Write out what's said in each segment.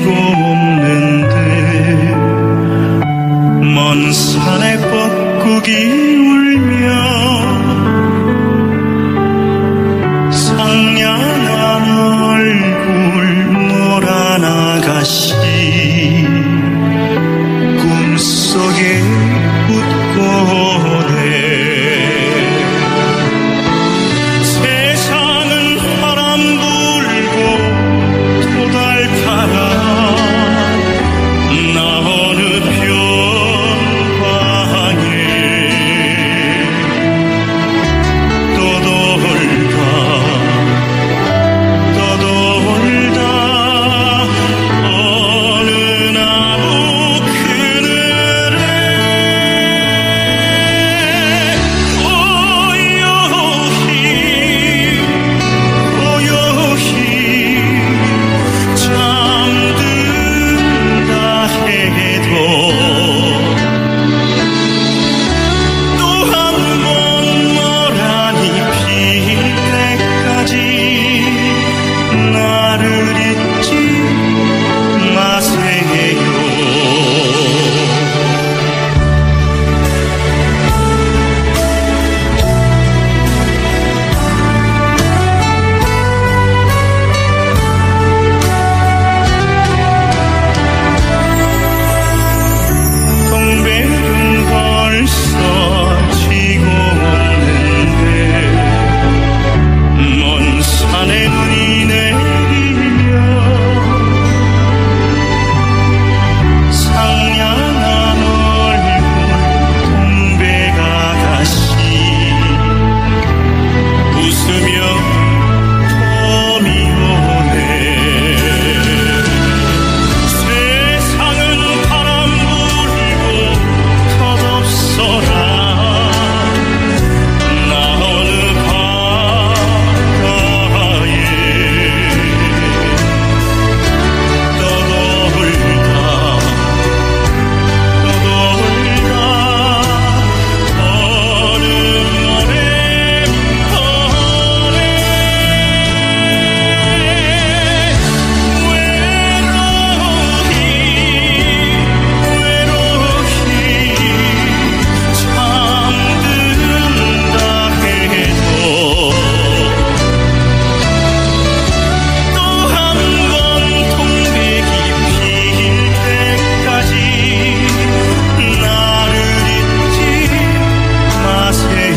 지고 없는데 먼 산에 뻐꾸기 울며 상냥한 얼굴 노란 아가씨 꿈속에 웃고 오네. 세상은 바람 불고 토달파라 나 어느 변방에 떠돌다 어느 나무 그늘에 고요히 잠든다 해도 또 한 번 모란이 필 때까지 나를 잊지 마세요. 동백은 벌써 지고 없는데 먼 산에 눈이 내리며 상냥한 얼굴 동백 아가씨 웃으며 봄이 오네. 세상은 바람 불고 덧없어라 나 어느 바다에 떠돌다 어느 모래벌에 외로히 잠든다 해도 또 한 번 동백이 필 때까지 나를 잊지 마세요.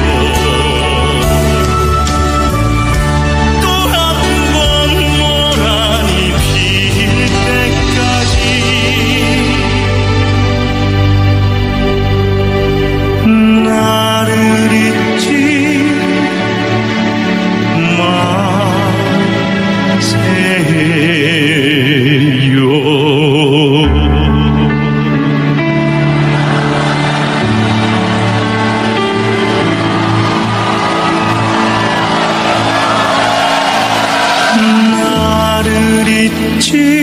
또 한 번 모란이 필 때까지 나를 잊지 마세요. 나를 잊지